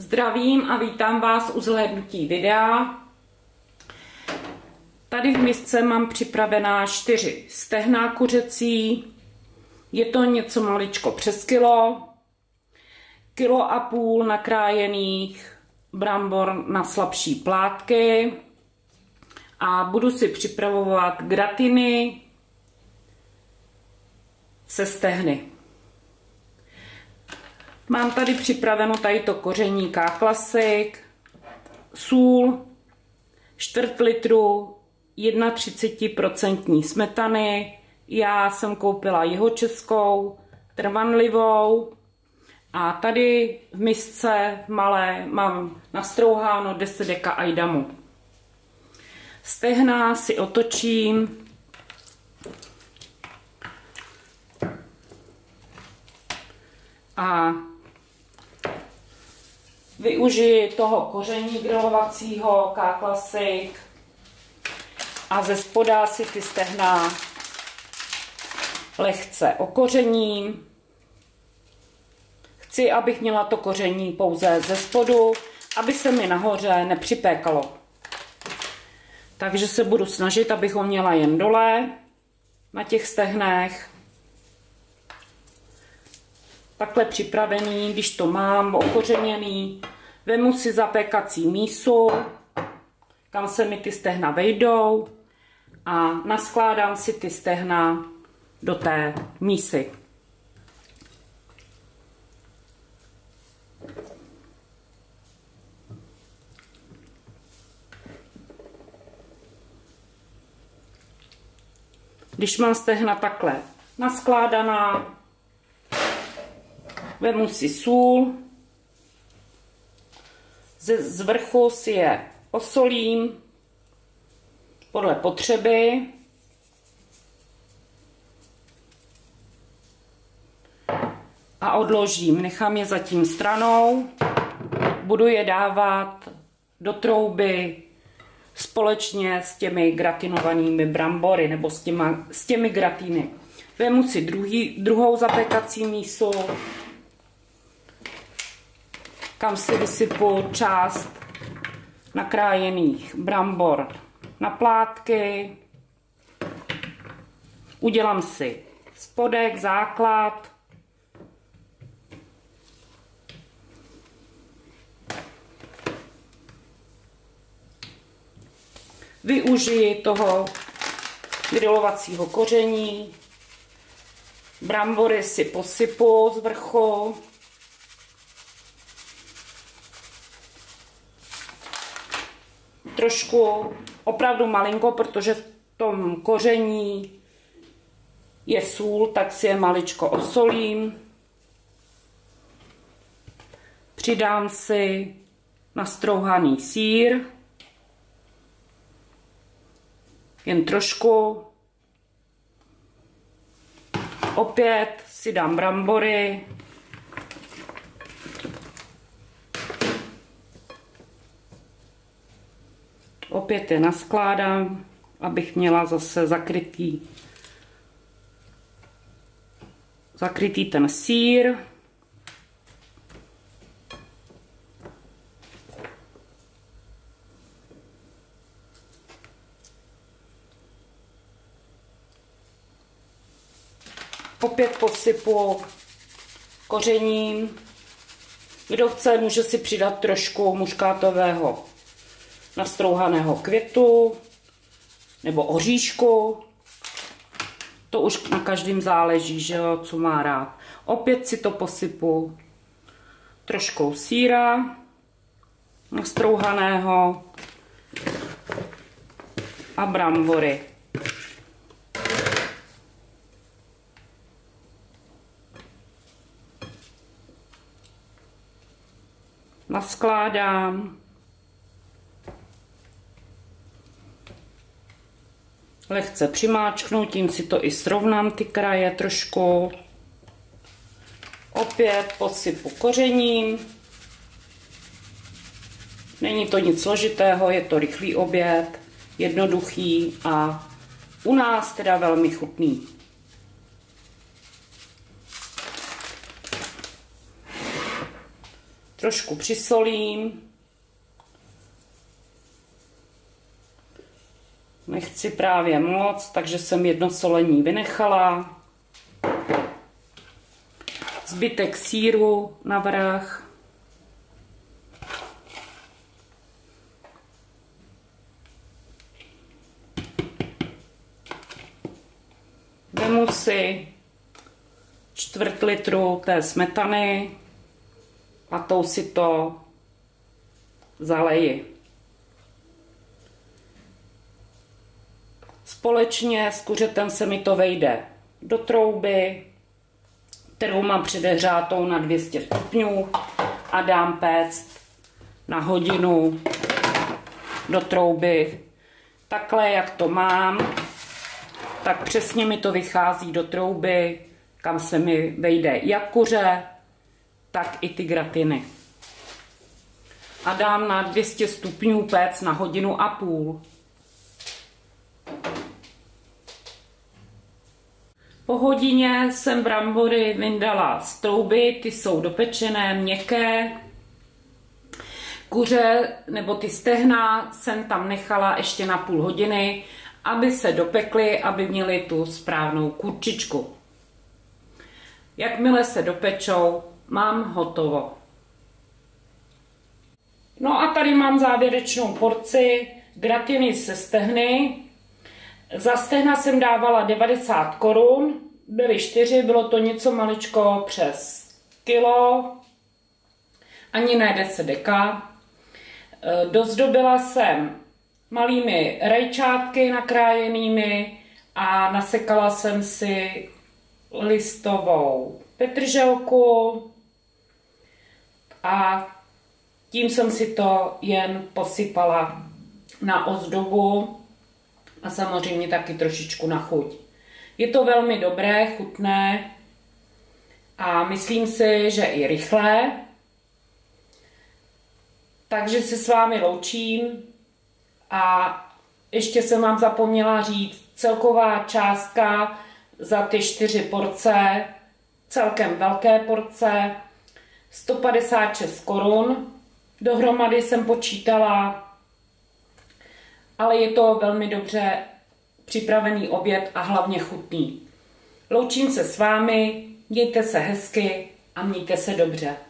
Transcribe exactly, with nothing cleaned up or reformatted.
Zdravím a vítám vás u zhlédnutí videa. Tady v misce mám připravená čtyři stehna kuřecí. Je to něco maličko přes kilo. Kilo a půl nakrájených brambor na slabší plátky. A budu si připravovat gratiny se stehny. Mám tady připraveno tady to koření K-Classic, sůl, čtvrt litru, třicet jedna procent smetany. Já jsem koupila jihočeskou, trvanlivou. A tady v misce malé mám nastrouháno deset deka ajdamu. Stehna si otočím. A využiji toho koření grilovacího K-Classic a ze spoda si ty stehna lehce okořením. Chci, abych měla to koření pouze ze spodu, aby se mi nahoře nepřipékalo. Takže se budu snažit, abych ho měla jen dole na těch stehnech. Takhle připravený, když to mám okořeněný, vemu si zapékací mísu, kam se mi ty stehna vejdou a naskládám si ty stehna do té mísy. Když mám stehna takhle naskládaná, vemu si sůl, z vrchu si je osolím podle potřeby a odložím. Nechám je zatím stranou, budu je dávat do trouby společně s těmi gratinovanými brambory nebo s, těma, s těmi gratiny. Vemu si druhý, druhou zapékací mísu, kam si vysypu část nakrájených brambor na plátky. Udělám si spodek, základ. Využiji toho grilovacího koření. Brambory si posypu z vrchu. Trošku, opravdu malinko, protože v tom koření je sůl, tak si je maličko osolím. Přidám si nastrouhaný sýr. Jen trošku. Opět si dám brambory. Opět je naskládám, abych měla zase zakrytý, zakrytý ten sýr. Opět posypu kořením. Kdo chce, může si přidat trošku muškátového nastrouhaného květu nebo oříšku. To už na každém záleží, že jo, co má rád. Opět si to posypu troškou sýra nastrouhaného a brambory. Naskládám. Lehce přimáčknu, tím si to i srovnám ty kraje trošku. Opět posypu kořením. Není to nic složitého, je to rychlý oběd, jednoduchý a u nás teda velmi chutný. Trošku přisolím. Nechci právě moc, takže jsem jedno solení vynechala. Zbytek sýru navrch. Vemu si čtvrt litru té smetany a tou si to zaleji. Společně s kuřetem se mi to vejde do trouby, kterou mám předehřátou na dvě stě stupňů a dám péct na hodinu do trouby. Takhle, jak to mám, tak přesně mi to vychází do trouby, kam se mi vejde jak kuře, tak i ty gratiny. A dám na dvě stě stupňů péct na hodinu a půl. Po hodině jsem brambory vyndala z trouby, ty jsou dopečené, měkké. Kuře nebo ty stehna jsem tam nechala ještě na půl hodiny, aby se dopekly, aby měly tu správnou kurčičku. Jakmile se dopečou, mám hotovo. No a tady mám závěrečnou porci gratiny se stehny. Za stehna jsem dávala devadesát korun, byly čtyři, bylo to něco maličko přes kilo, ani ne deset deka. Dozdobila jsem malými rajčátky nakrájenými a nasekala jsem si listovou petrželku a tím jsem si to jen posypala na ozdobu a samozřejmě taky trošičku na chuť. Je to velmi dobré, chutné a myslím si, že i rychlé. Takže se s vámi loučím a ještě jsem vám zapomněla říct, celková částka za ty čtyři porce, celkem velké porce, sto padesát šest korun. Dohromady jsem počítala, ale je to velmi dobře připravený oběd a hlavně chutný. Loučím se s vámi, mějte se hezky a mějte se dobře.